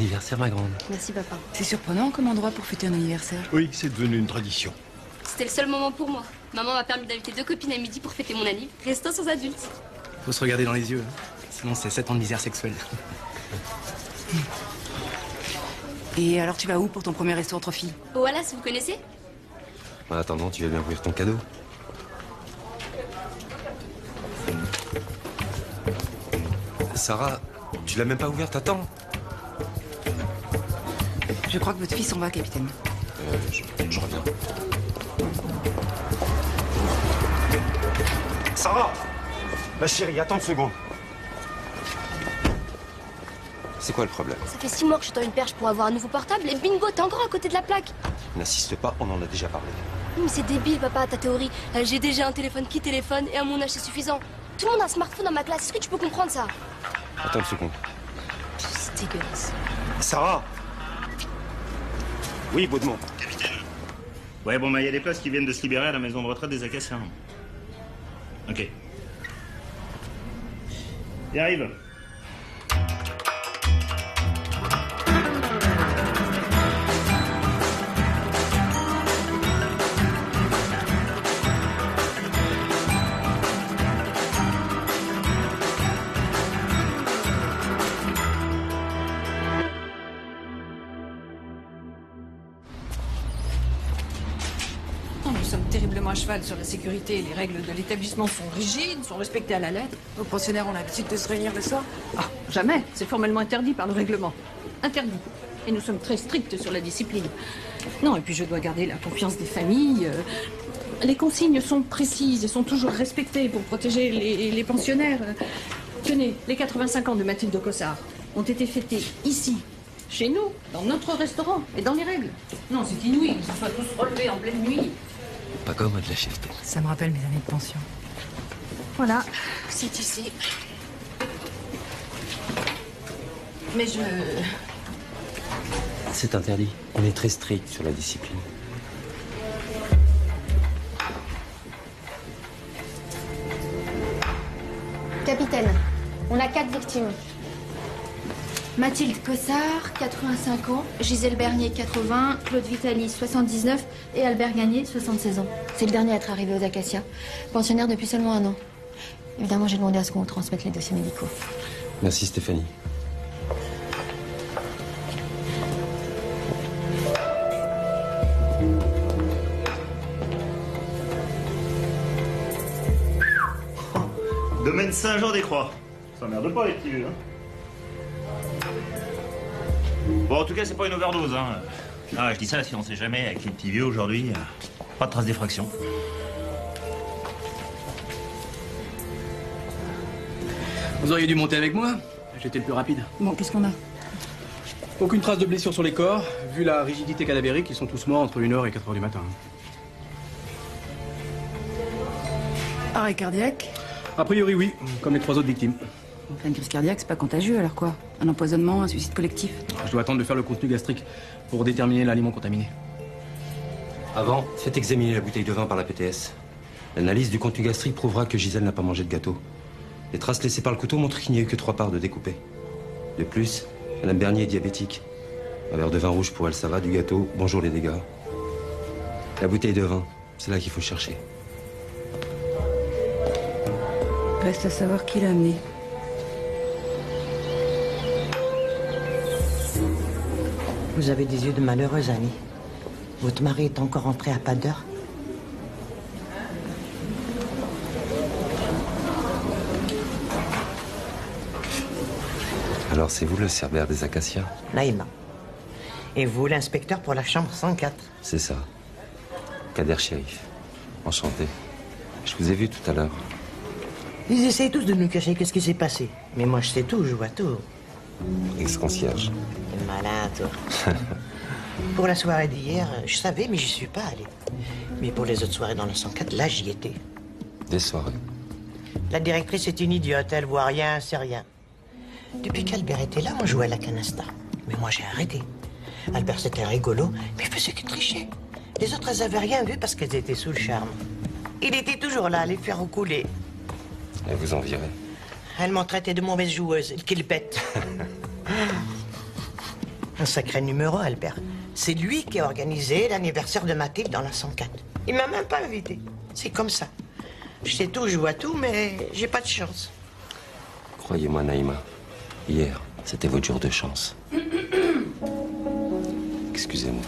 anniversaire, ma grande. Merci, papa. C'est surprenant comme endroit pour fêter un anniversaire. Oui, c'est devenu une tradition. C'était le seul moment pour moi. Maman m'a permis d'inviter 2 copines à midi pour fêter mon anniv. Resto sans adultes. Faut se regarder dans les yeux, hein. Sinon c'est 7 ans de misère sexuelle. Et alors tu vas où pour ton premier resto entre filles? Oh, voilà, si vous connaissez. En attendant, tu vas bien ouvrir ton cadeau. Sarah, tu l'as même pas ouverte, attends. Je crois que votre fille s'en va, capitaine. Je reviens. Sarah! Ma chérie, attends une seconde. C'est quoi le problème? Ça fait 6 mois que je tends une perche pour avoir un nouveau portable et bingo, t'es encore à côté de la plaque. N'insiste pas, on en a déjà parlé. Mais c'est débile, papa, ta théorie. J'ai déjà un téléphone qui téléphone et à mon âge, c'est suffisant. Tout le monde a un smartphone dans ma classe. Est-ce que tu peux comprendre ça? Attends une seconde. C'est dégueulasse. Sarah! Oui, Baudemont. Ouais, bon, il y a des places qui viennent de se libérer à la maison de retraite des Acaciens. Ok. Il arrive. Nous sommes terriblement à cheval sur la sécurité. Les règles de l'établissement sont rigides, sont respectées à la lettre. Vos pensionnaires ont l'habitude de se réunir le soir? Ah, jamais. C'est formellement interdit par le règlement. Interdit. Et nous sommes très stricts sur la discipline. Non, et puis je dois garder la confiance des familles. Les consignes sont précises et sont toujours respectées pour protéger les pensionnaires. Tenez, les 85 ans de Mathilde Cossard ont été fêtés ici, chez nous, dans notre restaurant et dans les règles. Non, c'est inouï qu'ils se soient tous relevés en pleine nuit. Pas comme de la chefté. Ça me rappelle mes années de pension. Voilà, c'est ici. Mais je... C'est interdit. On est très strict sur la discipline. Capitaine, on a 4 victimes. Mathilde Cossard, 85 ans, Gisèle Bernier, 80, Claude Vitali, 79 et Albert Gagné, 76 ans. C'est le dernier à être arrivé aux Acacias. Pensionnaire depuis seulement 1 an. Évidemment, j'ai demandé à ce qu'on transmette les dossiers médicaux. Merci Stéphanie. Domaine Saint-Jean-des-Croix. Ça merde pas les petits vieux, hein. Bon, en tout cas, c'est pas une overdose, hein. Ah, je dis ça si on sait jamais, avec les petits vieux aujourd'hui, pas de trace d'effraction. Vous auriez dû monter avec moi. J'étais le plus rapide. Bon, qu'est-ce qu'on a? Aucune trace de blessure sur les corps. Vu la rigidité cadavérique, ils sont tous morts entre 1h et 4h du matin. Arrêt cardiaque? A priori, oui, comme les 3 autres victimes. Enfin, une crise cardiaque, c'est pas contagieux, alors quoi? Un empoisonnement, un suicide collectif? Je dois attendre de faire le contenu gastrique pour déterminer l'aliment contaminé. Avant, faites examiner la bouteille de vin par la PTS. L'analyse du contenu gastrique prouvera que Gisèle n'a pas mangé de gâteau. Les traces laissées par le couteau montrent qu'il n'y a eu que 3 parts de découpées. De plus, Madame Bernier est diabétique. Un verre de vin rouge pour elle, ça va. Du gâteau, bonjour les dégâts. La bouteille de vin, c'est là qu'il faut chercher. Reste à savoir qui l'a amené. Vous avez des yeux de malheureuse, Annie. Votre mari est encore rentré à pas d'heure. Alors c'est vous le cerbère des Acacias? Naïma. Et vous, l'inspecteur pour la chambre 104. C'est ça. Kader Chérif. Enchanté. Je vous ai vu tout à l'heure. Ils essayent tous de nous cacher qu'est-ce qui s'est passé. Mais moi, je sais tout, je vois tout. Ex-concierge. T'es malin, toi. Pour la soirée d'hier, je savais, mais j'y suis pas allé. Mais pour les autres soirées dans le 104, là, j'y étais. Des soirées. La directrice est une idiote, elle voit rien, c'est rien. Depuis qu'Albert était là, on jouait à la canasta. Mais moi, j'ai arrêté. Albert, c'était rigolo, mais il faisait que tricher. Les autres, elles avaient rien vu parce qu'elles étaient sous le charme. Il était toujours là à les faire roucouler. Elle vous en virait. Elle m'en traitait de mauvaise joueuse, qu'il bête. Un sacré numéro, Albert. C'est lui qui a organisé l'anniversaire de Mathilde dans la 104. Il m'a même pas invité. C'est comme ça. Je sais tout, je vois tout, mais j'ai pas de chance. Croyez-moi, Naïma, hier, c'était votre jour de chance. Excusez-moi.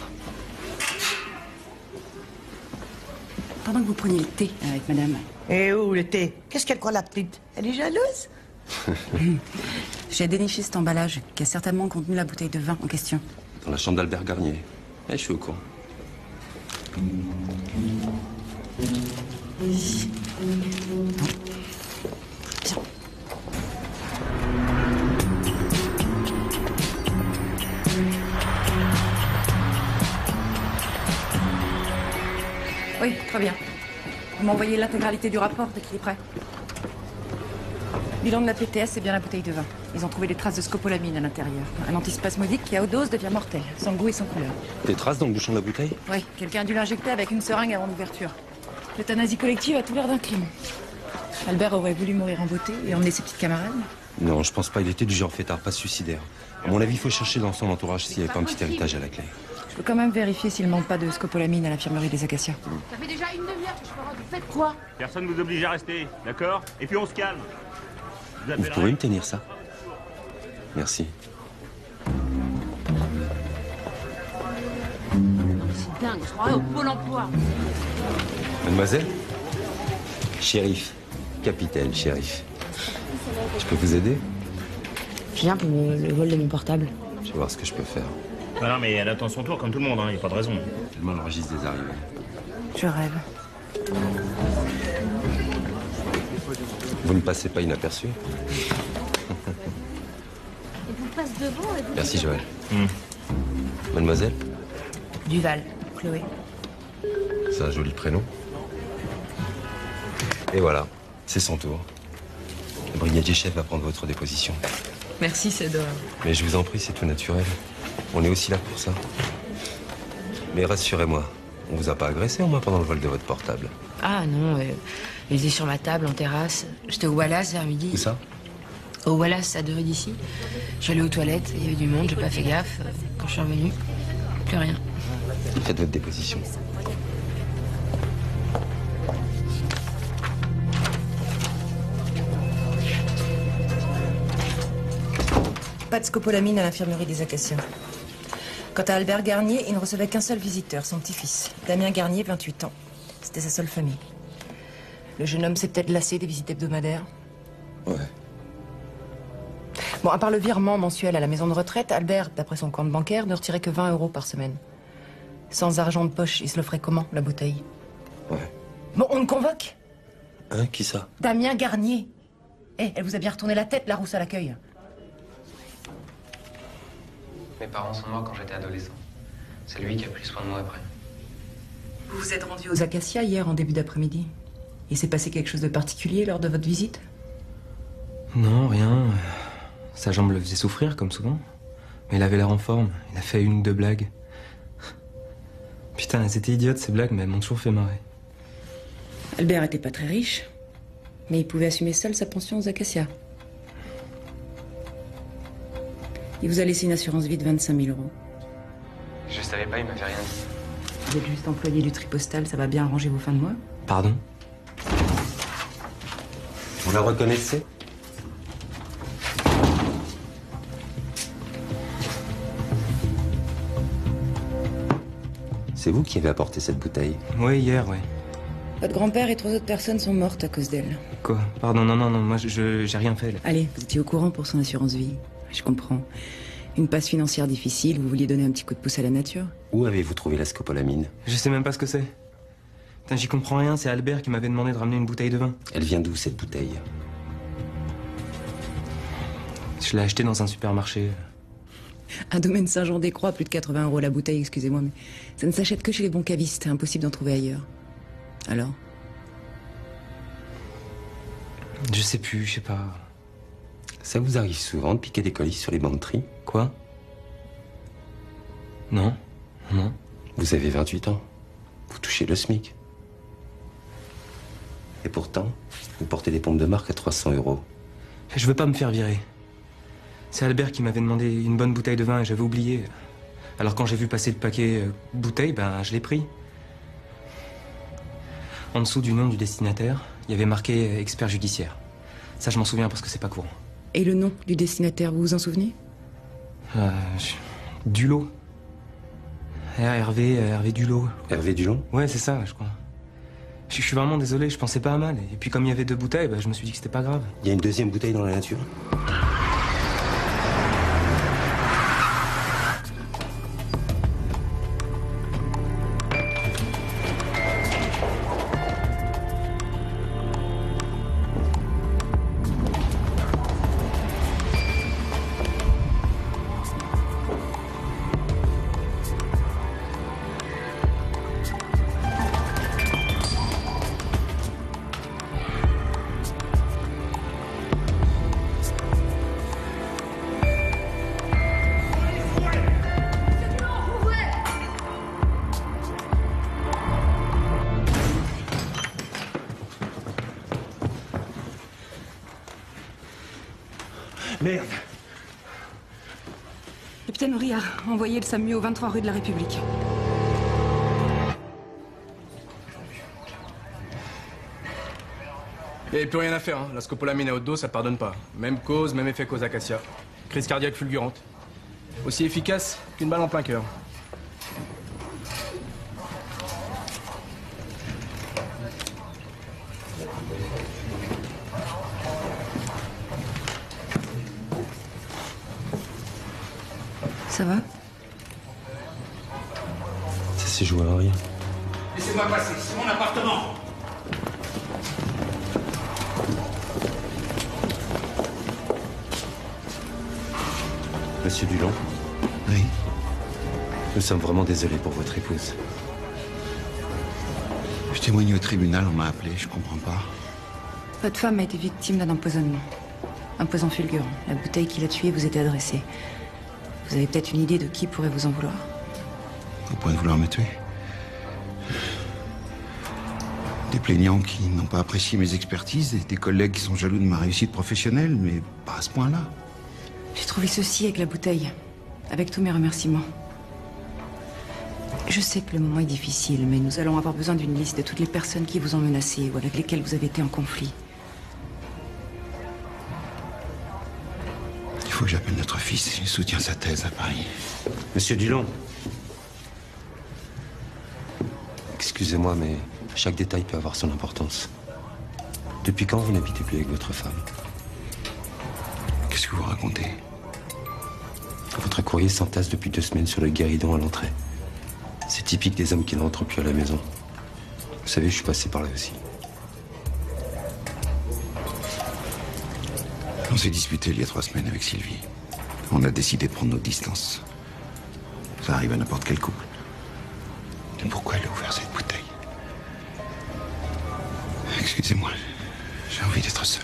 Pendant que vous preniez le thé avec madame. Et où le thé? Qu'est-ce qu'elle croit, la petite? Elle est jalouse? J'ai déniché cet emballage qui a certainement contenu la bouteille de vin en question. Dans la chambre d'Albert Garnier. Eh, je suis au courant. Tiens. Oui, très bien. Vous m'envoyez l'intégralité du rapport dès qu'il est prêt. Bilan de la PTS, c'est bien la bouteille de vin. Ils ont trouvé des traces de scopolamine à l'intérieur. Un antispasmodique qui, à haute dose, devient mortel, sans goût et sans couleur. Des traces dans le bouchon de la bouteille? Oui, quelqu'un a dû l'injecter avec une seringue avant l'ouverture. L'euthanasie collective a tout l'air d'un crime. Albert aurait voulu mourir en beauté et emmener ses petites camarades. Non, je pense pas. Il était du genre fêtard, pas suicidaire. À mon avis, il faut chercher dans son entourage s'il n'y avait pas un petit héritage à la clé. Je peux quand même vérifier s'il ne manque pas de scopolamine à l'infirmerie des Acacias. Ça fait déjà une demi-heure que je parle. Vous faites quoi? Personne ne vous oblige à rester, d'accord? Et puis on se calme. Vous pouvez me tenir ça? Merci. C'est dingue, je crois au Pôle emploi. Mademoiselle? Shérif. Capitaine, shérif. Je peux vous aider? Je viens pour le vol de mon portable. Je vais voir ce que je peux faire. Ah non, mais elle attend son tour comme tout le monde, hein, y a pas de raison. Tellement le registre des arrivées. Je rêve. Vous ne passez pas inaperçu? Et vous passe devant et vous... Merci, Joël. Mademoiselle? Duval, Chloé. C'est un joli prénom. Et voilà, c'est son tour. Le brigadier chef va prendre votre déposition. Merci, c'est adorable. Mais je vous en prie, c'est tout naturel. On est aussi là pour ça. Mais rassurez-moi, on vous a pas agressé au moins pendant le vol de votre portable? Ah non, il était sur ma table en terrasse. J'étais au Wallace vers midi. Où ça? Au Wallace, à 2 rues d'ici. J'allais aux toilettes, il y avait du monde, j'ai pas fait gaffe. Quand je suis revenue, plus rien. Faites votre déposition. Pas de scopolamine à l'infirmerie des Acacias. Quant à Albert Garnier, il ne recevait qu'un seul visiteur, son petit-fils. Damien Garnier, 28 ans. C'était sa seule famille. Le jeune homme s'est peut-être lassé des visites hebdomadaires. Ouais. Bon, à part le virement mensuel à la maison de retraite, Albert, d'après son compte bancaire, ne retirait que 20 € par semaine. Sans argent de poche, il se l'offrait comment, la bouteille? Ouais. Bon, on le convoque. Hein, qui ça? Damien Garnier. Eh, elle vous a bien retourné la tête, la rousse à l'accueil. Mes parents sont morts quand j'étais adolescent. C'est lui qui a pris soin de moi après. Vous vous êtes rendu aux Acacias hier en début d'après-midi. Il s'est passé quelque chose de particulier lors de votre visite? Non, rien. Sa jambe le faisait souffrir, comme souvent. Mais il avait l'air en forme. Il a fait 1 ou 2 blagues. Putain, elles étaient idiotes, ces blagues, mais elles m'ont toujours fait marrer. Albert était pas très riche, mais il pouvait assumer seul sa pension aux Acacias. Il vous a laissé une assurance vie de 25 000 €. Je savais pas, il m'avait rien dit. Vous êtes juste employé du tri postal, ça va bien arranger vos fins de mois? Pardon? Vous la reconnaissez? C'est vous qui avez apporté cette bouteille? Oui, hier, ouais. Votre grand-père et 3 autres personnes sont mortes à cause d'elle. Quoi? Pardon, non, moi, j'ai rien fait, là. Allez, vous étiez au courant pour son assurance vie. Je comprends. Une passe financière difficile, vous vouliez donner un petit coup de pouce à la nature? Où avez-vous trouvé la scopolamine? Je sais même pas ce que c'est. Putain, j'y comprends rien, c'est Albert qui m'avait demandé de ramener une bouteille de vin. Elle vient d'où, cette bouteille? Je l'ai achetée dans un supermarché. Un domaine Saint-Jean-des-Croix, plus de 80 € la bouteille, excusez-moi, mais ça ne s'achète que chez les bons cavistes, impossible d'en trouver ailleurs. Alors? Je sais plus, je sais pas. Ça vous arrive souvent de piquer des colis sur les bancs de tri? Quoi? Non, non. Vous avez 28 ans. Vous touchez le SMIC. Et pourtant, vous portez des pompes de marque à 300 €. Je veux pas me faire virer. C'est Albert qui m'avait demandé une bonne bouteille de vin et j'avais oublié. Alors quand j'ai vu passer le paquet bouteille, ben je l'ai pris. En dessous du nom du destinataire, il y avait marqué expert judiciaire. Ça, je m'en souviens parce que c'est pas courant. Et le nom du destinataire, vous vous en souvenez? Dulot. Hervé Dulot. Hervé Dulot? Ouais, c'est ça, je crois. Je suis vraiment désolé, je pensais pas à mal. Et puis comme il y avait 2 bouteilles, bah, je me suis dit que c'était pas grave. Il y a une deuxième bouteille dans la nature? Merde. Capitaine Horry a envoyé le SAMU au 23 rue de la République. Il n'y avait plus rien à faire, hein. La scopolamine à haute dose, ça pardonne pas. Même cause, même effet qu'aux acacias. Crise cardiaque fulgurante. Aussi efficace qu'une balle en plein cœur. Ça va? Ça s'est joué à rien. Laissez-moi passer, c'est mon appartement. Monsieur Dulon? Oui. Nous sommes vraiment désolés pour votre épouse. Je témoigne au tribunal, on m'a appelé, je comprends pas. Votre femme a été victime d'un empoisonnement. Un poison fulgurant. La bouteille qui l'a tuée vous était adressée. Vous avez peut-être une idée de qui pourrait vous en vouloir? Au point de vouloir me tuer. Des plaignants qui n'ont pas apprécié mes expertises, et des collègues qui sont jaloux de ma réussite professionnelle, mais pas à ce point-là. J'ai trouvé ceci avec la bouteille, avec tous mes remerciements. Je sais que le moment est difficile, mais nous allons avoir besoin d'une liste de toutes les personnes qui vous ont menacé ou avec lesquelles vous avez été en conflit. Il faut que j'appelle notre fils, il soutient sa thèse à Paris. Monsieur Dulon. Excusez-moi, mais chaque détail peut avoir son importance. Depuis quand vous n'habitez plus avec votre femme? Qu'est-ce que vous racontez? Votre courrier s'entasse depuis 2 semaines sur le guéridon à l'entrée. C'est typique des hommes qui ne rentrent plus à la maison. Vous savez, je suis passé par là aussi. On s'est disputé il y a 3 semaines avec Sylvie. On a décidé de prendre nos distances. Ça arrive à n'importe quel couple. Mais pourquoi elle a ouvert cette bouteille? Excusez-moi, j'ai envie d'être seul.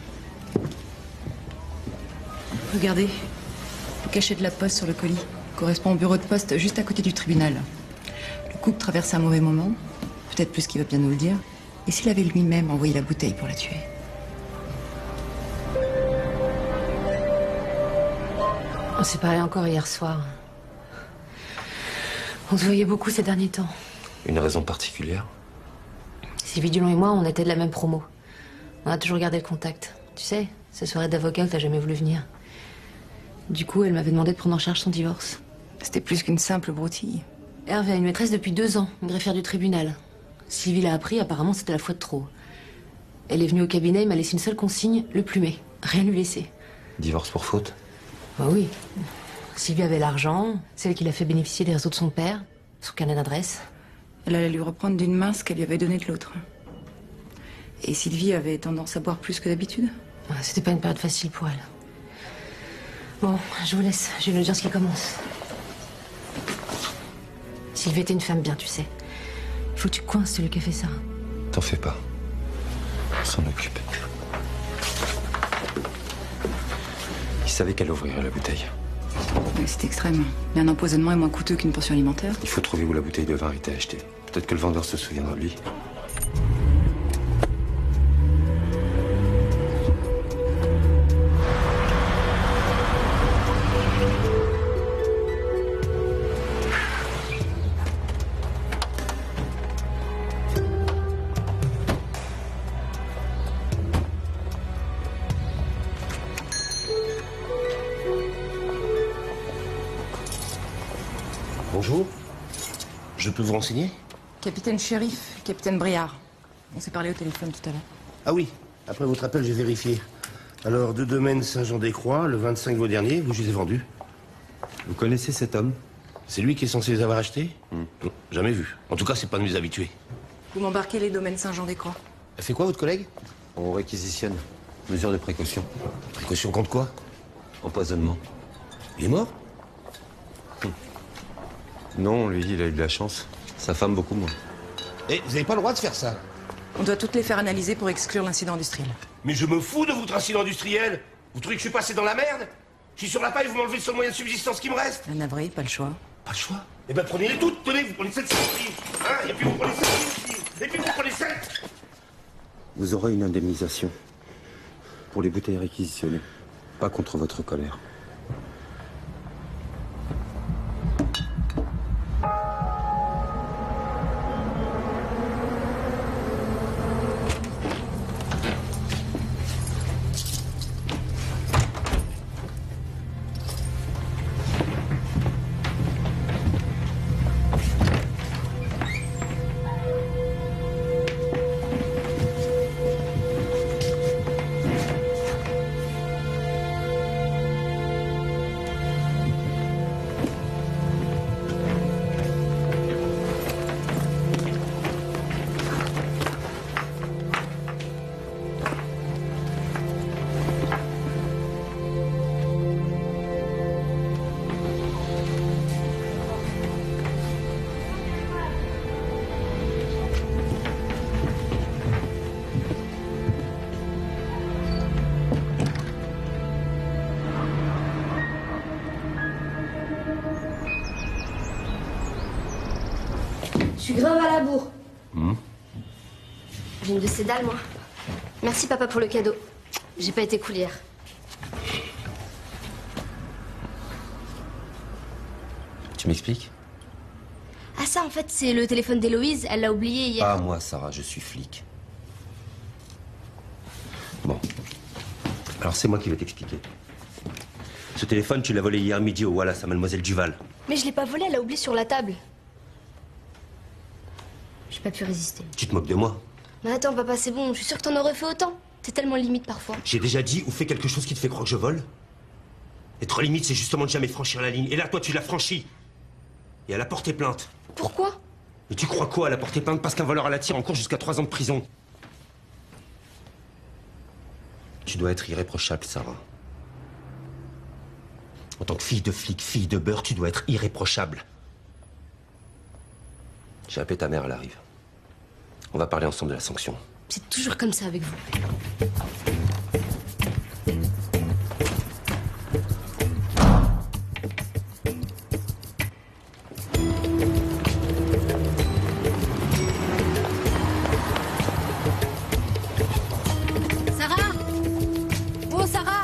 Regardez, le cachet de la poste sur le colis correspond au bureau de poste juste à côté du tribunal. Le couple traverse un mauvais moment, peut-être plus qu'il va bien nous le dire. Et s'il avait lui-même envoyé la bouteille pour la tuer? On s'est parlé encore hier soir. On se voyait beaucoup ces derniers temps. Une raison particulière? Sylvie Dulon et moi, on était de la même promo. On a toujours gardé le contact. Tu sais, ces soirées d'avocat où t'as jamais voulu venir. Du coup, elle m'avait demandé de prendre en charge son divorce. C'était plus qu'une simple broutille. Hervé a une maîtresse depuis 2 ans, une greffière du tribunal. Sylvie l'a appris, apparemment c'était la fois de trop. Elle est venue au cabinet, il m'a laissé une seule consigne, le plumer. Rien lui laisser. Divorce pour faute? Bah oui. Sylvie avait l'argent, c'est elle qui l'a fait bénéficier des réseaux de son père, son carnet d'adresse. Elle allait lui reprendre d'une main ce qu'elle lui avait donné de l'autre. Et Sylvie avait tendance à boire plus que d'habitude? C'était pas une période facile pour elle. Bon, je vous laisse, j'ai une audience qui commence. Sylvie était une femme bien, tu sais. Il faut que tu coinces celui qui a fait ça. T'en fais pas. On s'en occupe. Il savait qu'elle ouvrirait la bouteille. Oui, c'est extrême. Mais un empoisonnement est moins coûteux qu'une pension alimentaire. Il faut trouver où la bouteille de vin a été achetée. Peut-être que le vendeur se souviendra de lui. Bonjour. Je peux vous renseigner? Capitaine Shérif, capitaine Briard. On s'est parlé au téléphone tout à l'heure. Ah oui, après votre appel, j'ai vérifié. Alors, 2 domaines Saint-Jean-des-Croix, le 25 vos derniers, vous je les ai vendus. Vous connaissez cet homme? C'est lui qui est censé les avoir achetés? Non, jamais vu. En tout cas, c'est pas de mes habitués. Vous m'embarquez les domaines Saint-Jean-des-Croix. Elle fait quoi, votre collègue? On réquisitionne. Mesure de précaution. Précaution contre quoi? Empoisonnement. Il est mort? Non, lui, il a eu de la chance. Sa femme, beaucoup moins. Eh, vous n'avez pas le droit de faire ça. On doit toutes les faire analyser pour exclure l'incident industriel. Mais je me fous de votre incident industriel. Vous trouvez que je suis passé dans la merde? Je suis sur la paille, vous m'enlevez le seul moyen de subsistance qui me reste. Un navré, pas le choix. Pas le choix? Eh ben prenez-les toutes, tenez, vous prenez 7 aussi. Hein? Et puis vous prenez 7 aussi. Et puis vous prenez 7. Vous aurez une indemnisation pour les bouteilles réquisitionnées. Pas contre votre colère. Je suis grave à la bourre. J'ai une de ces dalles, moi. Merci, papa, pour le cadeau. J'ai pas été cool hier. Tu m'expliques? Ah, ça, en fait, c'est le téléphone d'Héloïse. Elle l'a oublié hier. Pas moi, Sarah, je suis flic. Bon. Alors, c'est moi qui vais t'expliquer. Ce téléphone, tu l'as volé hier midi au Wallace à Mademoiselle Duval. Mais je l'ai pas volé, elle l'a oublié sur la table. J'ai pas pu résister. Tu te moques de moi? Mais attends, papa, c'est bon. Je suis sûre que t'en aurais fait autant. T'es tellement limite parfois. J'ai déjà dit ou fait quelque chose qui te fait croire que je vole? Être limite, c'est justement de jamais franchir la ligne. Et là, toi, tu l'as franchie. Et elle a porté plainte. Pourquoi? Et tu crois quoi? Elle a porté plainte parce qu'un voleur à la tire en cours jusqu'à 3 ans de prison. Tu dois être irréprochable, Sarah. En tant que fille de flic, fille de beurre, tu dois être irréprochable. J'ai appelé ta mère, elle arrive. On va parler ensemble de la sanction. C'est toujours comme ça avec vous. Sarah! Oh, Sarah!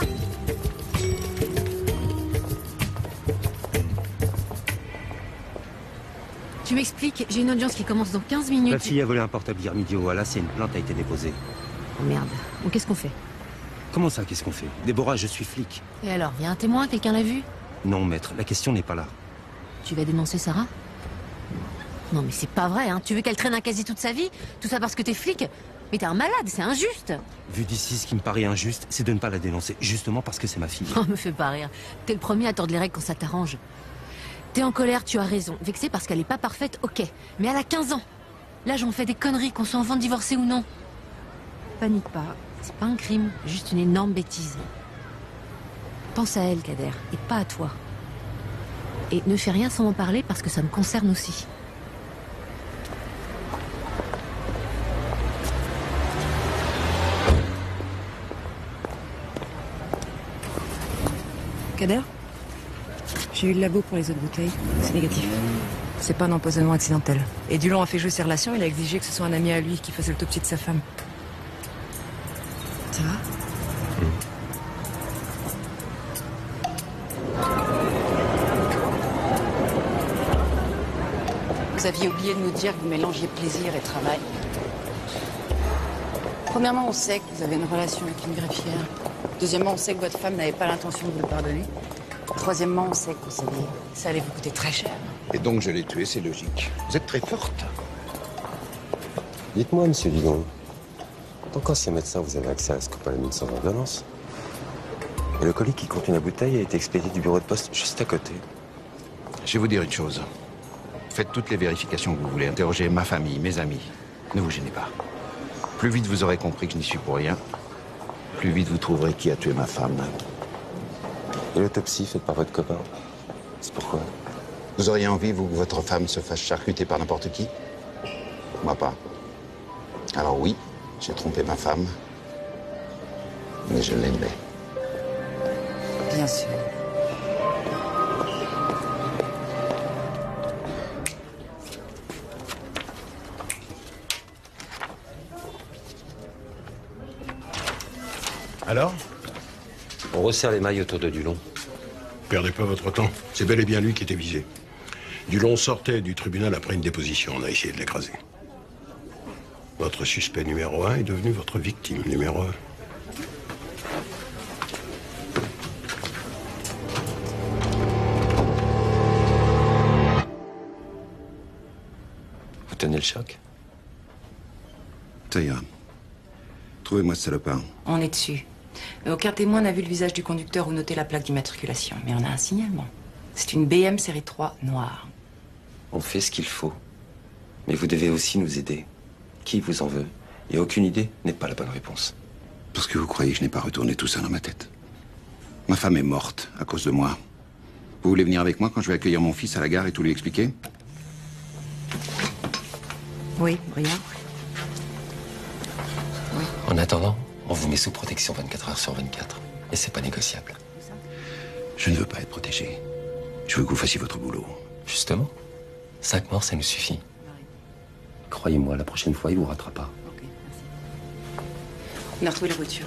Tu m'expliques, j'ai une audience qui commence dans 15 minutes. La fille a volé un portable hier midi au Wallace et une plainte a été déposée. Oh merde. Bon, qu'est-ce qu'on fait? Comment ça, qu'est-ce qu'on fait? Déborah, je suis flic. Et alors, y a un témoin? Quelqu'un l'a vu? Non, maître, la question n'est pas là. Tu vas dénoncer Sarah? Non mais c'est pas vrai, hein. Tu veux qu'elle traîne un casier toute sa vie? Tout ça parce que t'es flic? Mais t'es un malade, c'est injuste. Vu d'ici, ce qui me paraît injuste, c'est de ne pas la dénoncer, justement parce que c'est ma fille. Oh, me fais pas rire. T'es le premier à tordre les règles quand ça t'arrange. T'es en colère, tu as raison. Vexée parce qu'elle est pas parfaite, ok. Mais elle a 15 ans. Là, j'en fais des conneries, qu'on s'en vende divorcer ou non. Panique pas. C'est pas un crime, juste une énorme bêtise. Pense à elle, Kader, et pas à toi. Et ne fais rien sans m'en parler parce que ça me concerne aussi. Kader? J'ai eu le labo pour les autres bouteilles. C'est négatif. C'est pas un empoisonnement accidentel. Et Dulon a fait jouer ses relations, il a exigé que ce soit un ami à lui qui fasse l'autopsie de sa femme. Ça va? Vous aviez oublié de nous dire que vous mélangiez plaisir et travail. Premièrement, on sait que vous avez une relation avec une greffière. Deuxièmement, on sait que votre femme n'avait pas l'intention de vous le pardonner. Troisièmement, on sait que ça allait vous coûter très cher. Et donc je l'ai tué, c'est logique. Vous êtes très forte. Dites-moi, monsieur Dillon, en tant qu'ancien médecin, vous avez accès à la scopolamine sans ordonnance. Et le colis qui contient la bouteille a été expédié du bureau de poste juste à côté. Je vais vous dire une chose. Faites toutes les vérifications que vous voulez. Interrogez ma famille, mes amis. Ne vous gênez pas. Plus vite vous aurez compris que je n'y suis pour rien, plus vite vous trouverez qui a tué ma femme. Et l'autopsie faite par votre copain, c'est pourquoi? Vous auriez envie, vous, que votre femme se fasse charcuter par n'importe qui? Moi pas. Alors oui, j'ai trompé ma femme, mais je l'aimais. Bien sûr. Alors? On resserre les mailles autour de Dulon. Perdez pas votre temps. C'est bel et bien lui qui était visé. Dulon sortait du tribunal après une déposition. On a essayé de l'écraser. Votre suspect numéro 1 est devenu votre victime numéro 1. Vous tenez le choc? Ça ira. Trouvez-moi ce salopard. On est dessus. Mais aucun témoin n'a vu le visage du conducteur ou noté la plaque d'immatriculation. Mais on a un signalement. C'est une BM série 3 noire. On fait ce qu'il faut. Mais vous devez aussi nous aider. Qui vous en veut? Et aucune idée n'est pas la bonne réponse. Parce que vous croyez que je n'ai pas retourné tout ça dans ma tête. Ma femme est morte à cause de moi. Vous voulez venir avec moi quand je vais accueillir mon fils à la gare et tout lui expliquer? Oui, Brian. En attendant, on vous met sous protection 24 heures sur 24. Et c'est pas négociable. Je ne veux pas être protégé. Je veux que vous fassiez votre boulot. Justement, 5 morts, ça nous suffit. Croyez-moi, la prochaine fois, il vous ratera pas. On a retrouvé la voiture.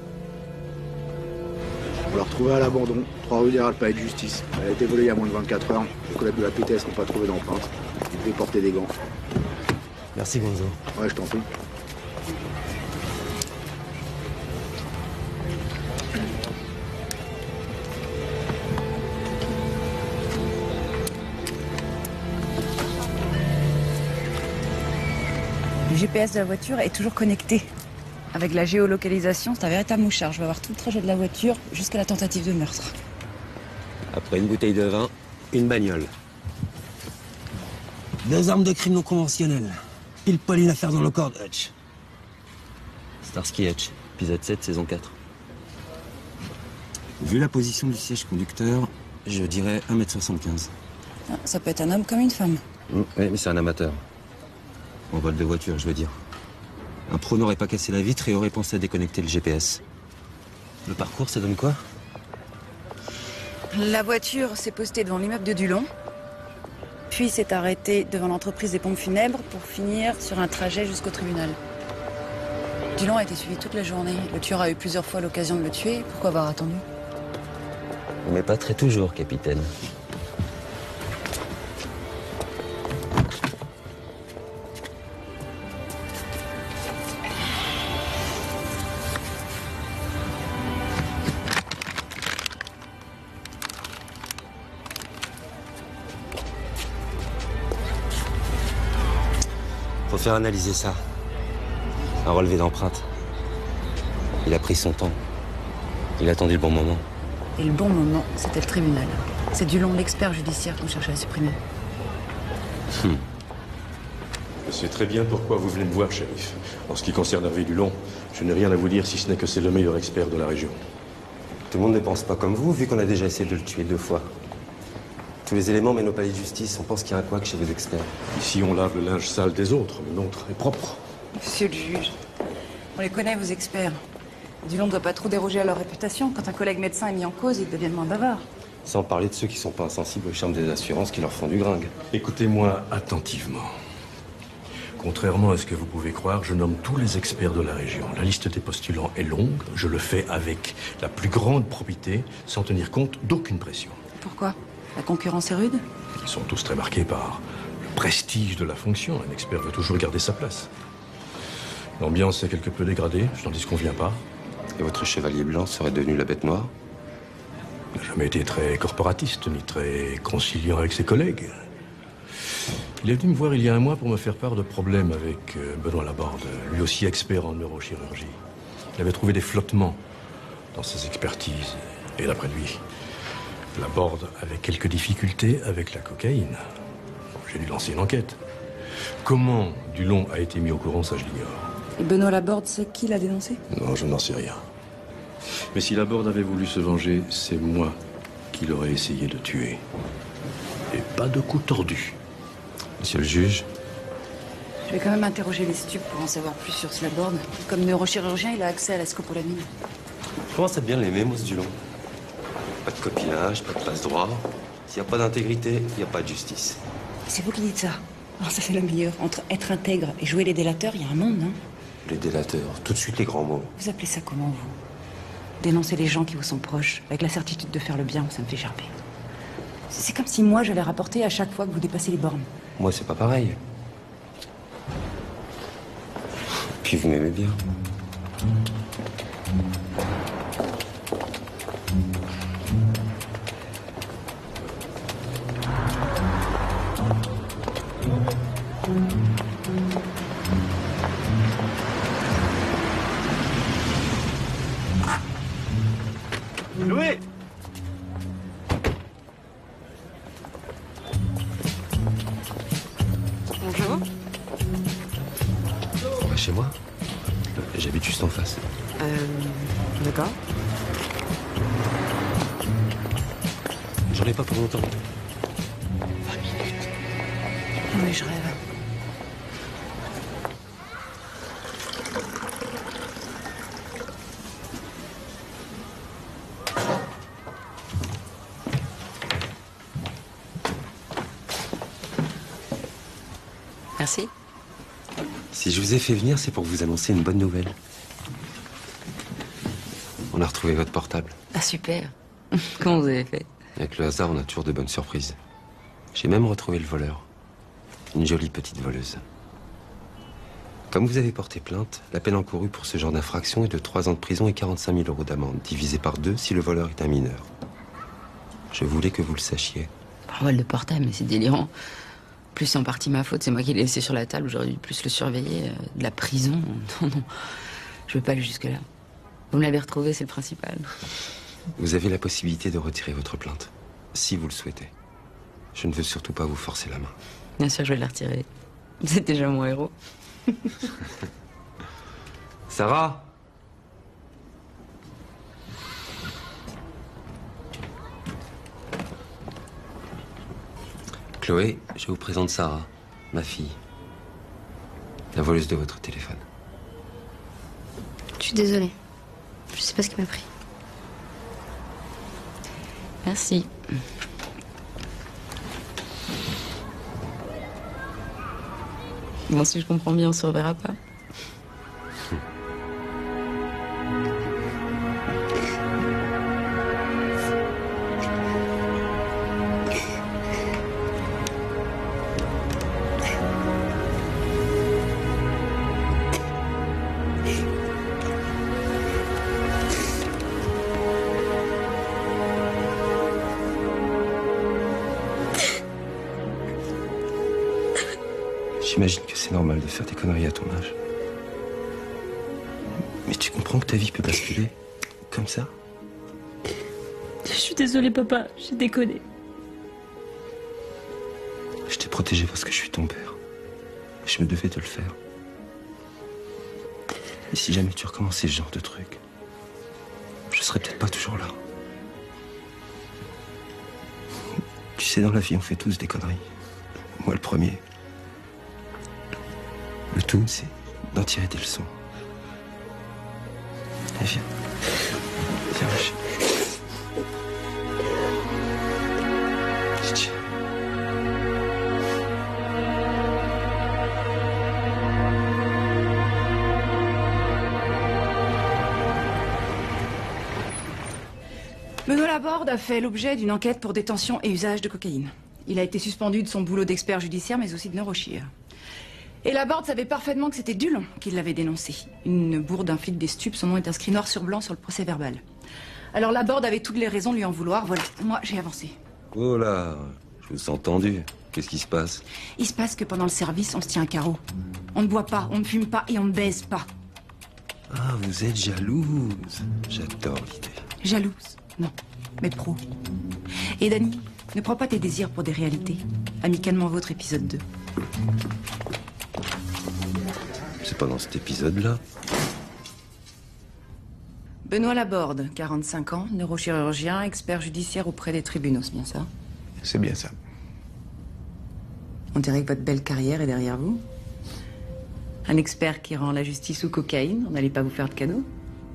On l'a retrouvée à l'abandon, 3 rue des Halles, palais de justice. Elle a été volée il y a moins de 24 heures. Les collègues de la PTS n'ont pas trouvé d'empreinte. Ils devaient porter des gants. Merci, Gonzo. Ouais, je t'en prie. Le GPS de la voiture est toujours connecté. Avec la géolocalisation, c'est un véritable mouchard. Je vais avoir tout le trajet de la voiture jusqu'à la tentative de meurtre. Après une bouteille de vin, une bagnole. 2 armes de crime non conventionnelles. Pile poil une affaire dans le corps de Hutch. Starsky Hutch, épisode 7, saison 4. Vu la position du siège conducteur, je dirais 1m75. Ah, ça peut être un homme comme une femme. Oui, mais c'est un amateur. En vol de voiture, je veux dire. Un pro n'aurait pas cassé la vitre et aurait pensé à déconnecter le GPS. Le parcours, ça donne quoi? La voiture s'est postée devant l'immeuble de Dulon, puis s'est arrêtée devant l'entreprise des pompes funèbres pour finir sur un trajet jusqu'au tribunal. Dulon a été suivi toute la journée. Le tueur a eu plusieurs fois l'occasion de le tuer. Pourquoi avoir attendu? Mais pas très toujours, capitaine. Faut faire analyser ça. Un relevé d'empreinte. Il a pris son temps. Il a attendu le bon moment. Et le bon moment, c'était le tribunal. C'est Dulon, l'expert judiciaire, qu'on cherchait à supprimer. Je sais très bien pourquoi vous venez me voir, shérif. En ce qui concerne Hervé Dulon, je n'ai rien à vous dire si ce n'est que c'est le meilleur expert de la région. Tout le monde ne pense pas comme vous, vu qu'on a déjà essayé de le tuer 2 fois. Tous les éléments mènent au palais de justice. On pense qu'il y a un couac chez vos experts. Ici, on lave le linge sale des autres. Le nôtre est propre. Monsieur le juge, on les connaît, vos experts. Dulon ne doit pas trop déroger à leur réputation. Quand un collègue médecin est mis en cause, ils deviennent moins bavards. Sans parler de ceux qui sont pas insensibles aux charmes des assurances qui leur font du gringue. Écoutez-moi attentivement. Contrairement à ce que vous pouvez croire, je nomme tous les experts de la région. La liste des postulants est longue. Je le fais avec la plus grande probité, sans tenir compte d'aucune pression. Pourquoi? La concurrence est rude? Ils sont tous très marqués par le prestige de la fonction. Un expert veut toujours garder sa place. L'ambiance est quelque peu dégradée, je n'en disconviens pas. Et votre chevalier blanc serait devenu la bête noire? Il n'a jamais été très corporatiste, ni très conciliant avec ses collègues. Il est venu me voir il y a un mois pour me faire part de problèmes avec Benoît Laborde, lui aussi expert en neurochirurgie. Il avait trouvé des flottements dans ses expertises. Et d'après lui, Laborde avait quelques difficultés avec la cocaïne. J'ai dû lancer une enquête. Comment Dulon a été mis au courant, ça je l'ignore. Et Benoît Laborde sait qui l'a dénoncé? Non, je n'en sais rien. Mais si Laborde avait voulu se venger, c'est moi qui l'aurais essayé de tuer. Et pas de coup tordu. Monsieur le juge. Je vais quand même interroger les stupes pour en savoir plus sur ce Laborde. Comme neurochirurgien, il a accès à la scopolamine. Je commence à bien l'aimer, moi, ce Dulon. Pas de copinage, pas de passe-droit. S'il n'y a pas d'intégrité, il n'y a pas de justice. C'est vous qui dites ça. Alors ça, c'est le meilleur. Entre être intègre et jouer les délateurs, il y a un monde, non? Les délateurs, tout de suite les grands mots. Vous appelez ça comment, vous? Dénoncer les gens qui vous sont proches, avec la certitude de faire le bien, ça me fait gerber. C'est comme si moi, j'allais rapporter à chaque fois que vous dépassez les bornes. Moi, c'est pas pareil. Puis vous m'aimez bien. Louis! Bonjour. On va chez moi. J'habite juste en face. D'accord. J'en ai pas pour longtemps. 20 minutes. Oui, je rêve. Merci. Si je vous ai fait venir, c'est pour vous annoncer une bonne nouvelle. On a retrouvé votre portable. Ah, super. Comment vous avez fait? Avec le hasard, on a toujours de bonnes surprises. J'ai même retrouvé le voleur. Une jolie petite voleuse. Comme vous avez porté plainte, la peine encourue pour ce genre d'infraction est de 3 ans de prison et 45 000 € d'amende, divisé par 2 si le voleur est un mineur. Je voulais que vous le sachiez. Par vol de portable, mais c'est délirant. Plus c'est en partie ma faute, c'est moi qui l'ai laissé sur la table, j'aurais dû plus le surveiller. De la prison, non, non. Je veux pas aller jusque-là. Vous me l'avez retrouvé, c'est le principal. Vous avez la possibilité de retirer votre plainte, si vous le souhaitez. Je ne veux surtout pas vous forcer la main. Bien sûr, je vais la retirer. Vous êtes déjà mon héros. Sarah? Chloé, je vous présente Sarah, ma fille. La voleuse de votre téléphone. Je suis désolée. Je sais pas ce qui m'a pris. Merci. Bon, si je comprends bien, on se reverra pas. J'imagine que c'est normal de faire des conneries à ton âge. Mais tu comprends que ta vie peut basculer comme ça? Je suis désolée, papa. J'ai déconné. Je t'ai protégé parce que je suis ton père. Je me devais de le faire. Et si jamais tu recommençais ce genre de truc, je serais peut-être pas toujours là. Tu sais, dans la vie, on fait tous des conneries. Moi, le premier. Le tout, c'est d'en tirer des leçons. Allez, viens. Viens, ma chérie. Tiens. Benoît Laborde a fait l'objet d'une enquête pour détention et usage de cocaïne. Il a été suspendu de son boulot d'expert judiciaire, mais aussi de neurochir. Et Laborde savait parfaitement que c'était Dulon qui l'avait dénoncé. Une bourde, un flic des stupes, son nom est inscrit noir sur blanc sur le procès verbal. Alors Laborde avait toutes les raisons de lui en vouloir, voilà. Moi, j'ai avancé. Oh là, je vous sens tendu. Qu'est-ce qui se passe? Il se passe que pendant le service, on se tient à carreau. On ne boit pas, on ne fume pas et on ne baise pas. Ah, vous êtes jalouse. J'adore l'idée. Jalouse? Non, mais pro. Et Dani, ne prends pas tes désirs pour des réalités. Amicalement vôtre, épisode 2. C'est pas dans cet épisode-là. Benoît Laborde, 45 ans, neurochirurgien, expert judiciaire auprès des tribunaux, c'est bien ça? C'est bien ça. On dirait que votre belle carrière est derrière vous. Un expert qui rend la justice sous cocaïne, on n'allait pas vous faire de cadeau?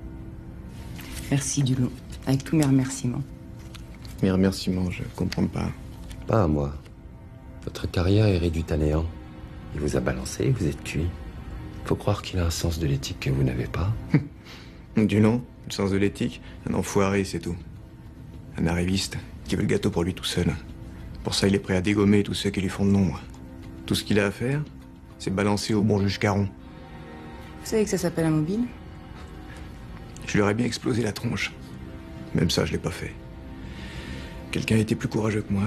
Merci Dulon, avec tous mes remerciements. Mes remerciements, je comprends pas. Pas à moi. Votre carrière est réduite à néant. Il vous a balancé, vous êtes cuit. Faut croire qu'il a un sens de l'éthique que vous n'avez pas. Dulon, le sens de l'éthique, un enfoiré, c'est tout. Un arriviste qui veut le gâteau pour lui tout seul. Pour ça, il est prêt à dégommer tous ceux qui lui font de l'ombre. Tout ce qu'il a à faire, c'est balancer au bon juge Caron. Vous savez que ça s'appelle un mobile? Je lui aurais bien explosé la tronche. Même ça, je l'ai pas fait. Quelqu'un a été plus courageux que moi.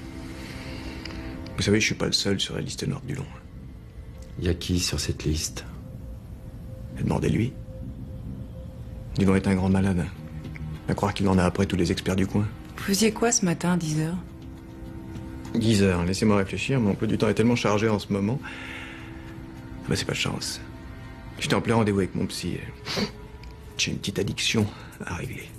Vous savez, je suis pas le seul sur la liste noire du Dulon. Y a qui sur cette liste? Demandez-lui. Dulon est un grand malade. À croire qu'il en a après tous les experts du coin. Vous faisiez quoi ce matin à 10h? 10 heures, laissez-moi réfléchir, mon emploi du temps est tellement chargé en ce moment. Bah, c'est pas de chance. J'étais en plein rendez-vous avec mon psy. J'ai une petite addiction à régler.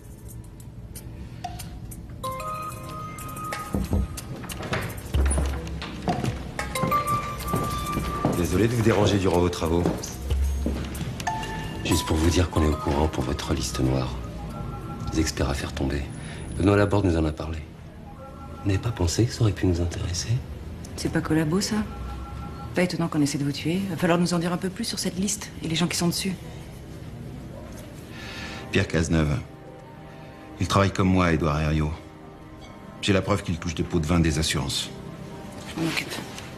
Désolé de vous déranger durant vos travaux. Juste pour vous dire qu'on est au courant pour votre liste noire. Les experts à faire tomber. Benoît Laborde nous en a parlé. Vous n'avez pas pensé que ça aurait pu nous intéresser? C'est pas collabo, ça? Pas étonnant qu'on essaie de vous tuer. Va falloir nous en dire un peu plus sur cette liste et les gens qui sont dessus. Pierre Cazeneuve. Il travaille comme moi, Édouard Herriot. J'ai la preuve qu'il touche des pots de vin des assurances. Je m'en occupe.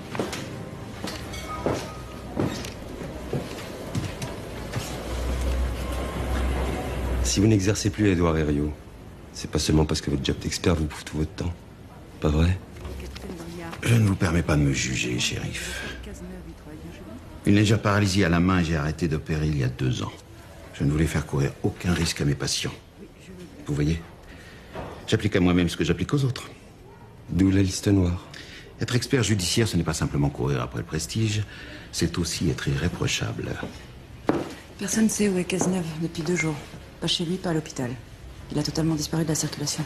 Si vous n'exercez plus à Édouard Herriot, c'est pas seulement parce que votre job d'expert vous bouffe tout votre temps. Pas vrai? Je ne vous permets pas de me juger, shérif. Une légère paralysie à la main et j'ai arrêté d'opérer il y a 2 ans. Je ne voulais faire courir aucun risque à mes patients. Vous voyez? J'applique à moi-même ce que j'applique aux autres. D'où la liste noire. Être expert judiciaire, ce n'est pas simplement courir après le prestige, c'est aussi être irréprochable. Personne ne sait où est Cazeneuve depuis 2 jours. Pas chez lui, pas à l'hôpital. Il a totalement disparu de la circulation.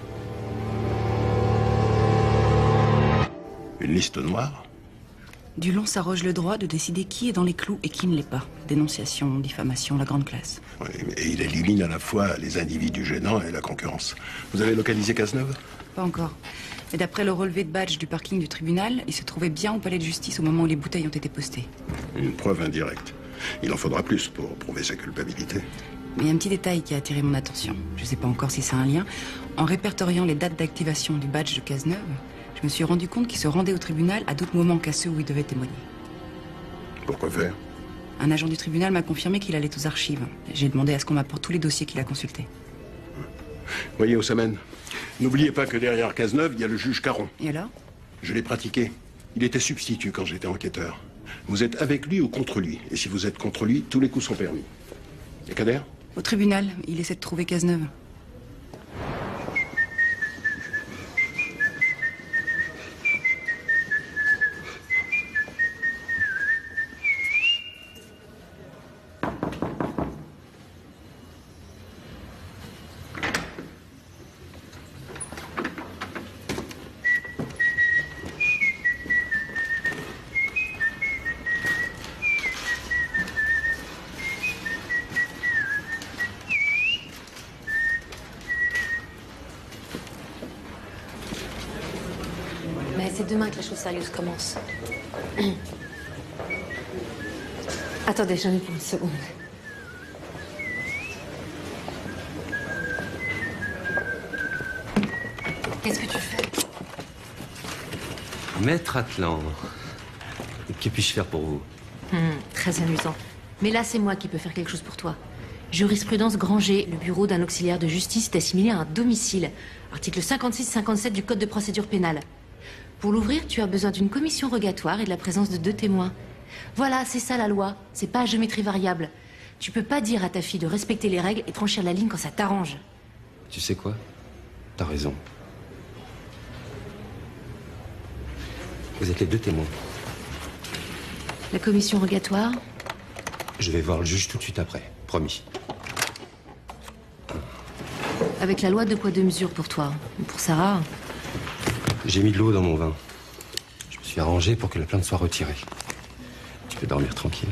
Une liste noire? Dulon s'arroge le droit de décider qui est dans les clous et qui ne l'est pas. Dénonciation, diffamation, la grande classe. Oui, et il élimine à la fois les individus gênants et la concurrence. Vous avez localisé Cazeneuve? Pas encore. Mais d'après le relevé de badge du parking du tribunal, il se trouvait bien au palais de justice au moment où les bouteilles ont été postées. Une preuve indirecte. Il en faudra plus pour prouver sa culpabilité. Mais il y a un petit détail qui a attiré mon attention. Je ne sais pas encore si c'est un lien. En répertoriant les dates d'activation du badge de Cazeneuve, je me suis rendu compte qu'il se rendait au tribunal à d'autres moments qu'à ceux où il devait témoigner. Pourquoi faire? Un agent du tribunal m'a confirmé qu'il allait aux archives. J'ai demandé à ce qu'on m'apporte tous les dossiers qu'il a consultés. Voyez, Ossamen, n'oubliez pas que derrière Cazeneuve, il y a le juge Caron. Et alors? Je l'ai pratiqué. Il était substitut quand j'étais enquêteur. Vous êtes avec lui ou contre lui. Et si vous êtes contre lui, tous les coups sont permis. Et Kader? Au tribunal, il essaie de trouver Cazeneuve. Mais c'est demain que la chose sérieuse commence. Attendez, j'en ai pour une seconde. Qu'est-ce que tu fais? Maître Atlan, que puis-je faire pour vous? Très amusant. Mais là, c'est moi qui peux faire quelque chose pour toi. Jurisprudence Granger, le bureau d'un auxiliaire de justice est assimilé à un domicile. Article 56-57 du Code de procédure pénale. Pour l'ouvrir, tu as besoin d'une commission rogatoire et de la présence de 2 témoins. Voilà, c'est ça la loi. C'est pas à géométrie variable. Tu peux pas dire à ta fille de respecter les règles et franchir la ligne quand ça t'arrange. Tu sais quoi? T'as raison. Vous êtes les 2 témoins. La commission rogatoire? Je vais voir le juge tout de suite après. Promis. Avec la loi 2 poids 2 mesures pour toi. Pour Sarah? J'ai mis de l'eau dans mon vin. Je me suis arrangé pour que la plainte soit retirée. Tu peux dormir tranquille.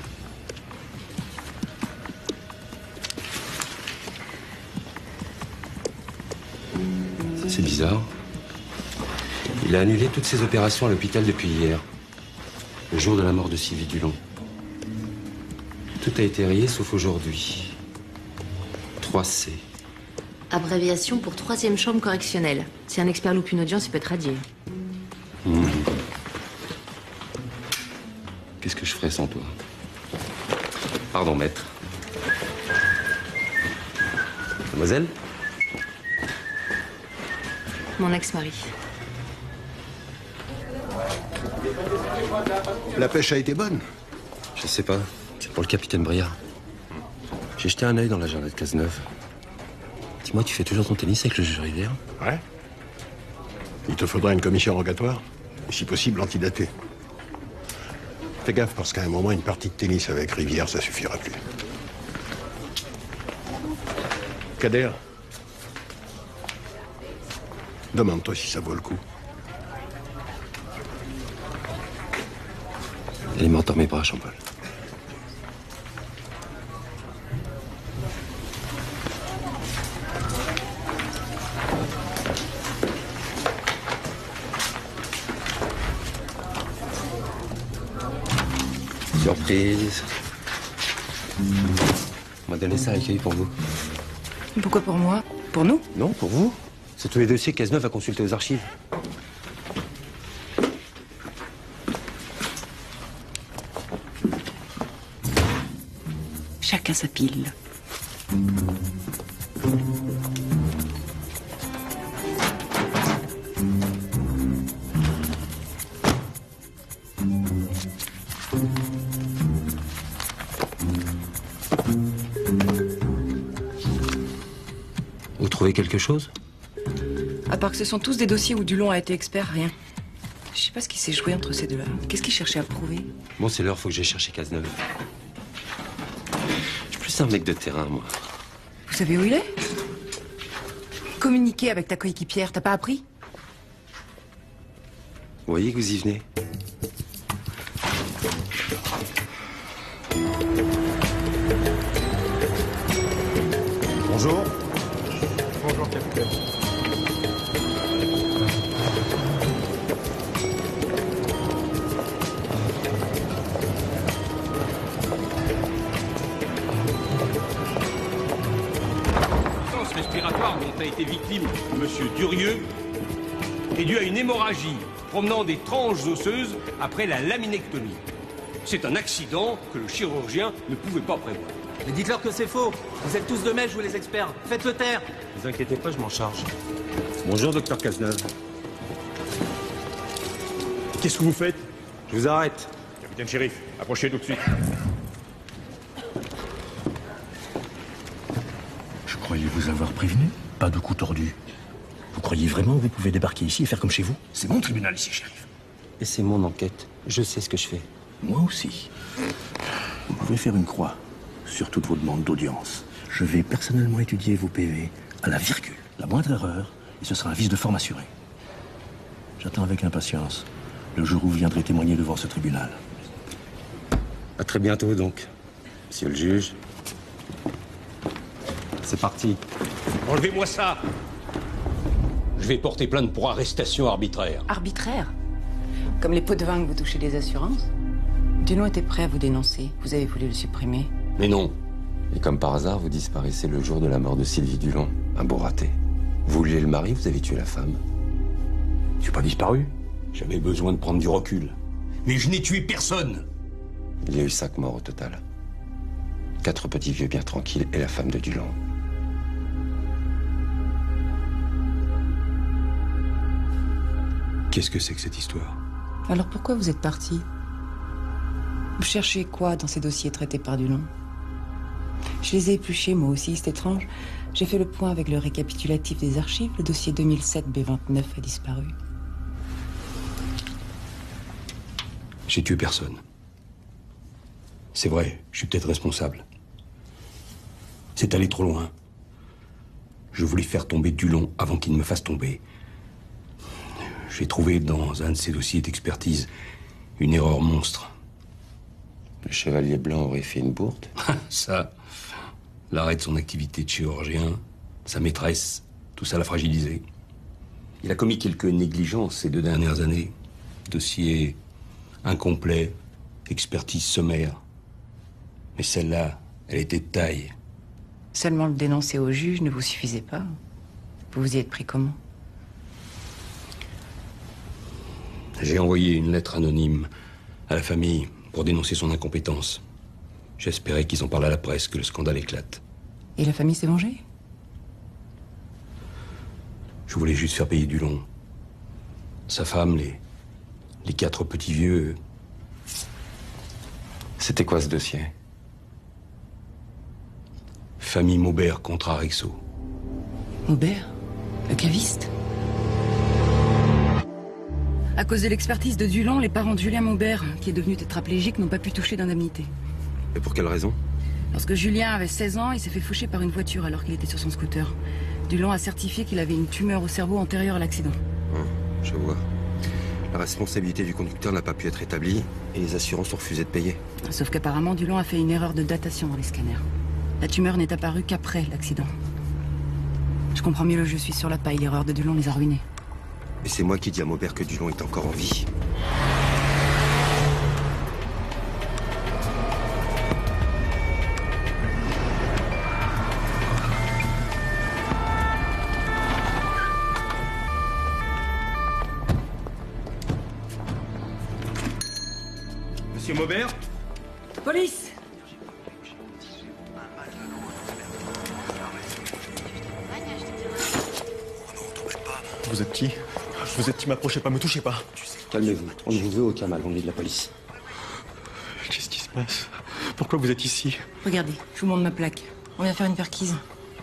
C'est bizarre. Il a annulé toutes ses opérations à l'hôpital depuis hier. Le jour de la mort de Sylvie Dulon. Tout a été rayé sauf aujourd'hui. 3C. Abréviation pour 3e chambre correctionnelle. Si un expert loupe une audience, il peut être radié. Qu'est-ce que je ferais sans toi? Pardon, maître. Mademoiselle? Mon ex-mari. La pêche a été bonne? Je sais pas. C'est pour le capitaine Briard. J'ai jeté un œil dans l'agenda de Cazeneuve. Dis-moi, tu fais toujours ton tennis avec le juge Rivière? Ouais. Il te faudra une commission rogatoire, et si possible antidatée. Fais gaffe, parce qu'à un moment, une partie de tennis avec Rivière, ça suffira plus. Kader, demande-toi si ça vaut le coup. Elle est morte dans mes bras, Jean-Paul. Surprise. On m'a donné ça à l'accueil pour vous. Pourquoi pour moi? Pour nous? Non, pour vous. C'est tous les dossiers que Cazeneuve a consultés aux archives. Chacun sa pile. Vous trouvez quelque chose? À part que ce sont tous des dossiers où Dulon a été expert, rien. Je sais pas ce qui s'est joué entre ces deux-là. Qu'est-ce qu'il cherchait à prouver? Bon, c'est l'heure, faut que j'aille chercher Cazeneuve. Je suis plus un mec de terrain, moi. Vous savez où il est? Communiquer avec ta coéquipière, t'as pas appris? Vous voyez que vous y venez? Bonjour. Bonjour, capitaine. Respiratoire dont a été victime Monsieur Durieux est due à une hémorragie provenant des tranches osseuses après la laminectomie. C'est un accident que le chirurgien ne pouvait pas prévoir. Mais dites-leur que c'est faux. Vous êtes tous de mèche, vous les experts. Faites-le taire. Ne vous inquiétez pas, je m'en charge. Bonjour, docteur Cazeneuve. Qu'est-ce que vous faites? Je vous arrête. Capitaine Shérif, approchez tout de suite. Je croyais vous avoir prévenu. Pas de coup tordu. Vous croyez vraiment que vous pouvez débarquer ici et faire comme chez vous? C'est mon tribunal ici, shérif. Et c'est mon enquête. Je sais ce que je fais. Moi aussi. Vous pouvez faire une croix sur toutes vos demandes d'audience. Je vais personnellement étudier vos PV à la virgule. La moindre erreur, et ce sera un vice de forme assuré. J'attends avec impatience le jour où vous viendrez témoigner devant ce tribunal. À très bientôt, donc, monsieur le juge. C'est parti. Enlevez-moi ça. Je vais porter plainte pour arrestation arbitraire. Arbitraire? Comme les pots de vin que vous touchez des assurances? Dulon était prêt à vous dénoncer. Vous avez voulu le supprimer. Mais non. Et comme par hasard, vous disparaissez le jour de la mort de Sylvie Dulon. Un beau raté. Vous vouliez le mari, vous avez tué la femme. Je suis pas disparu. J'avais besoin de prendre du recul. Mais je n'ai tué personne. Il y a eu 5 morts au total. 4 petits vieux bien tranquilles et la femme de Dulon. Qu'est-ce que c'est que cette histoire? Alors pourquoi vous êtes parti? Vous cherchez quoi dans ces dossiers traités par Dulon? Je les ai épluchés, moi aussi, c'est étrange. J'ai fait le point avec le récapitulatif des archives. Le dossier 2007 B29 a disparu. J'ai tué personne. C'est vrai, je suis peut-être responsable. C'est allé trop loin. Je voulais faire tomber Dulon avant qu'il ne me fasse tomber. J'ai trouvé dans un de ces dossiers d'expertise une erreur monstre. Le chevalier blanc aurait fait une bourde? Ça, l'arrêt de son activité de chirurgien, sa maîtresse, tout ça l'a fragilisé. Il a commis quelques négligences ces 2 dernières années. Dossier incomplet, expertise sommaire. Mais celle-là, elle était de taille. Seulement le dénoncer au juge ne vous suffisait pas. Vous vous y êtes pris comment? J'ai envoyé une lettre anonyme à la famille pour dénoncer son incompétence. J'espérais qu'ils en parlent à la presse, que le scandale éclate. Et la famille s'est vengée? Je voulais juste faire payer Dulon. Sa femme, les 4 petits vieux. C'était quoi ce dossier? Famille Maubert contre Arexo. Maubert? Le caviste? À cause de l'expertise de Dulon, les parents de Julien Maubert, qui est devenu tétraplégique, n'ont pas pu toucher d'indemnité. Et pour quelle raison? Lorsque Julien avait 16 ans, il s'est fait faucher par une voiture alors qu'il était sur son scooter. Dulon a certifié qu'il avait une tumeur au cerveau antérieure à l'accident. Je vois. La responsabilité du conducteur n'a pas pu être établie et les assurances ont refusé de payer. Sauf qu'apparemment, Dulon a fait une erreur de datation dans les scanners. La tumeur n'est apparue qu'après l'accident. Je comprends mieux le je suis sur la paille. L'erreur de Dulon les a ruinés. Et c'est moi qui dis à Maubert que Dulon est encore en vie. Monsieur Maubert? Police! Vous êtes qui? Vous êtes qui? M'approchez pas, me touchez pas. Calmez-vous, on ne vous veut aucun mal, on est de la police. Qu'est-ce qui se passe? Pourquoi vous êtes ici? Regardez, je vous montre ma plaque. On vient faire une perquise.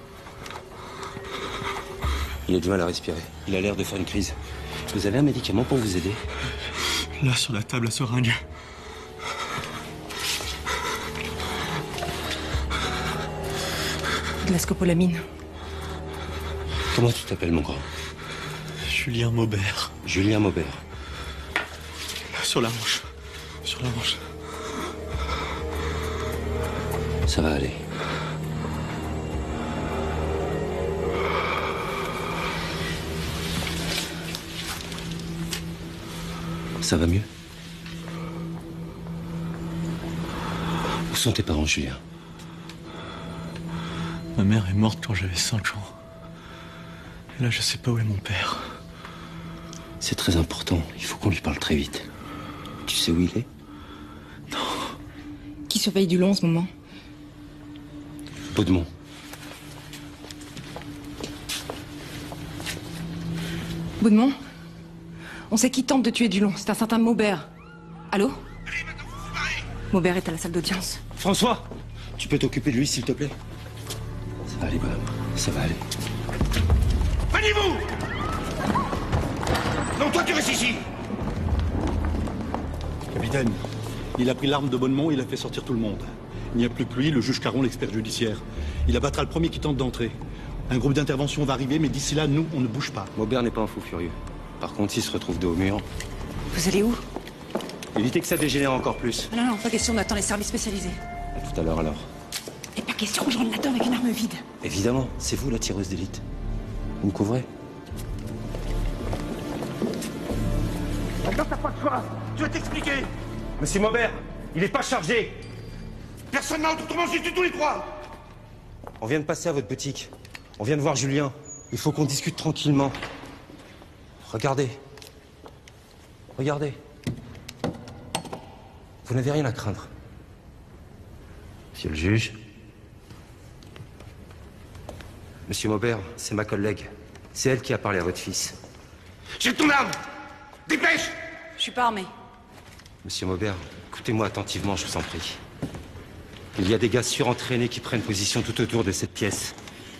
Il a du mal à respirer, il a l'air de faire une crise. Vous avez un médicament pour vous aider? Là, sur la table, la seringue. De la scopolamine. Comment tu t'appelles, mon grand? Julien Maubert. Julien Maubert. Sur la hanche. Sur la hanche. Ça va aller. Ça va mieux? Où sont tes parents, Julien? Ma mère est morte quand j'avais 5 ans. Et là, je sais pas où est mon père. C'est très important, il faut qu'on lui parle très vite. Tu sais où il est? Qui surveille Dulon en ce moment? Baudemont. Baudemont? On sait qui tente de tuer Dulon. C'est un certain Maubert. Allô? Maubert est à la salle d'audience. François, tu peux t'occuper de lui, s'il te plaît? Ça va aller, bonhomme. Ça va aller. Maniez-vous! Non, toi, tu restes ici! Capitaine, il a pris l'arme de Baudemont, il a fait sortir tout le monde. Il n'y a plus que lui, le juge Caron, l'expert judiciaire. Il abattra le premier qui tente d'entrer. Un groupe d'intervention va arriver, mais d'ici là, nous, on ne bouge pas. Maubert n'est pas un fou furieux. Par contre, s'il se retrouve dos au mur... Vous allez où? Évitez que ça dégénère encore plus. Non, non, pas question, on attend les services spécialisés. À tout à l'heure, alors. Et pas question que je rentre là-dedans avec une arme vide. Évidemment, c'est vous la tireuse d'élite. Vous me couvrez? Attends, t'as pas de choix! Je vais t'expliquer! Monsieur Maubert, il est pas chargé! Personne n'a autrement juste tous les 3! On vient de passer à votre boutique. On vient de voir Julien. Il faut qu'on discute tranquillement. Regardez. Regardez. Vous n'avez rien à craindre. Monsieur le juge, Monsieur Maubert, c'est ma collègue. C'est elle qui a parlé à votre fils. Jette ton arme! Dépêche! Je suis pas armée. Monsieur Maubert, écoutez-moi attentivement, je vous en prie. Il y a des gars surentraînés qui prennent position tout autour de cette pièce.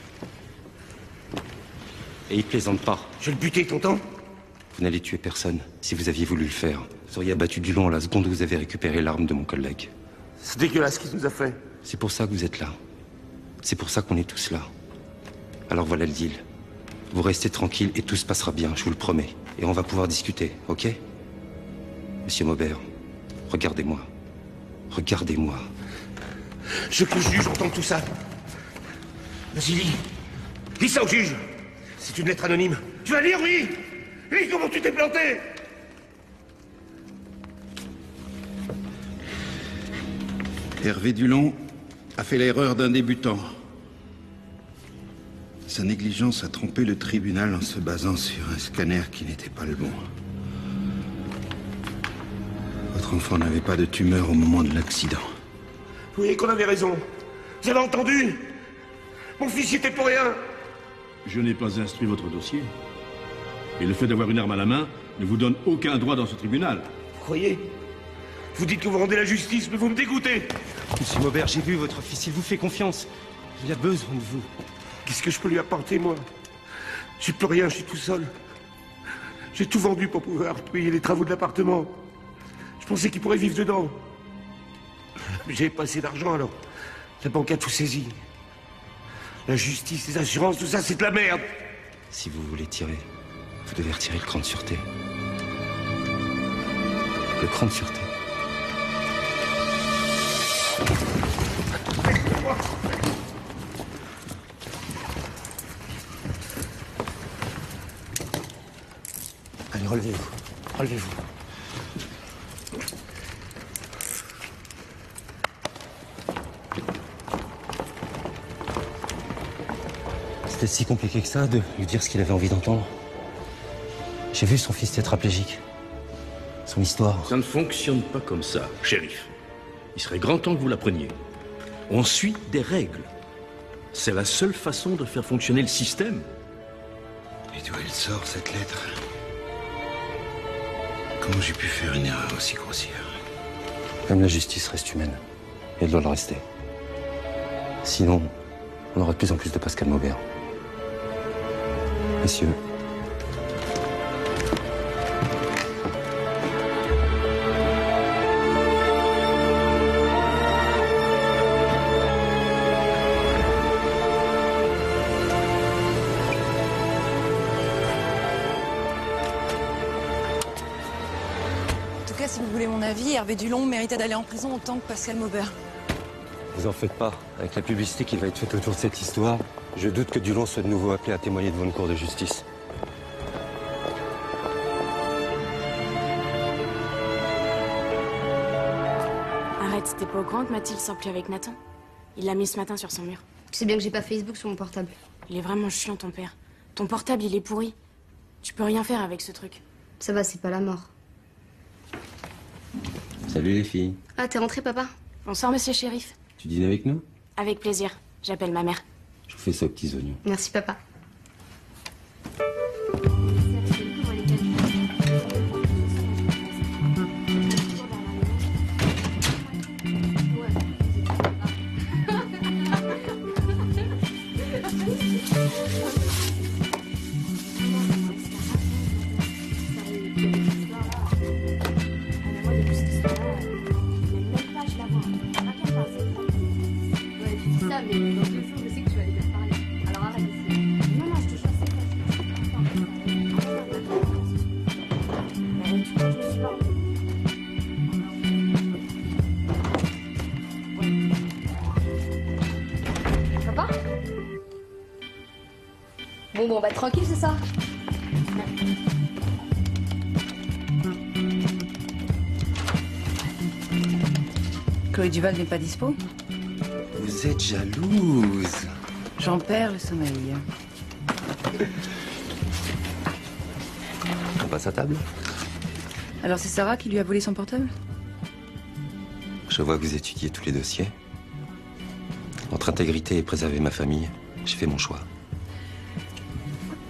Et ils plaisantent pas. Je vais le buter, t'entends? Vous n'allez tuer personne. Si vous aviez voulu le faire, vous auriez abattu Dulon à la seconde où vous avez récupéré l'arme de mon collègue. C'est dégueulasse ce qu'il nous a fait. C'est pour ça que vous êtes là. C'est pour ça qu'on est tous là. Alors voilà le deal. Vous restez tranquille et tout se passera bien, je vous le promets. Et on va pouvoir discuter, ok? Monsieur Maubert, regardez-moi. Regardez-moi. Je que le juge entend tout ça. Vas-y, lis. Lis ça au juge. C'est une lettre anonyme. Tu vas lire, oui? Lis comment tu t'es planté. Hervé Dulon a fait l'erreur d'un débutant. Sa négligence a trompé le tribunal en se basant sur un scanner qui n'était pas le bon. Votre enfant n'avait pas de tumeur au moment de l'accident. Vous voyez qu'on avait raison. Vous avez entendu? Mon fils y était pour rien. Je n'ai pas instruit votre dossier. Et le fait d'avoir une arme à la main ne vous donne aucun droit dans ce tribunal. Vous croyez? Vous dites que vous rendez la justice, mais vous me dégoûtez. Monsieur Maubert, j'ai vu votre fils, il vous fait confiance. Il a besoin de vous. Qu'est-ce que je peux lui apporter, moi? J'ai plus rien, je suis tout seul. J'ai tout vendu pour pouvoir payer les travaux de l'appartement. Je pensais qu'il pourrait vivre dedans. Mais j'avais pas assez d'argent, alors. La banque a tout saisi. La justice, les assurances, tout ça, c'est de la merde. Si vous voulez tirer, vous devez retirer le cran de sûreté. Le cran de sûreté. Allez, relevez-vous. Relevez-vous. C'était si compliqué que ça de lui dire ce qu'il avait envie d'entendre. J'ai vu son fils tétraplégique. Son histoire. Ça ne fonctionne pas comme ça, shérif. Il serait grand temps que vous l'appreniez. On suit des règles. C'est la seule façon de faire fonctionner le système. Et d'où elle sort, cette lettre? Comment j'ai pu faire une erreur aussi grossière? Même la justice reste humaine. Et elle doit le rester. Sinon, on aura de plus en plus de Pascal Maubert. Messieurs. En tout cas, si vous voulez mon avis, Hervé Dulon méritait d'aller en prison autant que Pascal Maubert. Vous en faites pas. Avec la publicité qui va être faite autour de cette histoire, je doute que Dulon soit de nouveau appelé à témoigner devant une cour de justice. Arrête, t'es pas au courant que Mathilde sort plus avec Nathan? Il l'a mis ce matin sur son mur. Tu sais bien que j'ai pas Facebook sur mon portable. Il est vraiment chiant, ton père. Ton portable, il est pourri. Tu peux rien faire avec ce truc. Ça va, c'est pas la mort. Salut les filles. Ah, t'es rentré, papa? Bonsoir, monsieur shérif. Tu dînes avec nous? Avec plaisir. J'appelle ma mère. Je vous fais ça aux petits oignons. Merci, papa. Bon, bah tranquille, c'est ça? Chloé Duval n'est pas dispo? Vous êtes jalouse. J'en perds le sommeil. On passe à table? Alors c'est Sarah qui lui a volé son portable? Je vois que vous étudiez tous les dossiers. Entre intégrité et préserver ma famille, j'ai fait mon choix.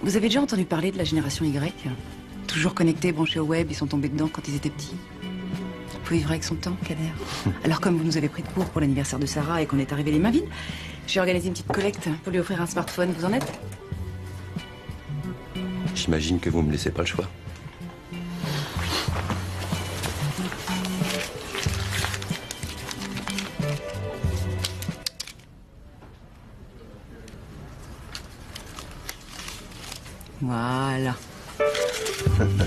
Vous avez déjà entendu parler de la génération Y? Toujours connectés, branchés au web, ils sont tombés dedans quand ils étaient petits. Faut vivre avec son temps, Kader. Alors comme vous nous avez pris de court pour l'anniversaire de Sarah et qu'on est arrivé les mains vides, j'ai organisé une petite collecte pour lui offrir un smartphone. Vous en êtes? J'imagine que vous me laissez pas le choix. Voilà.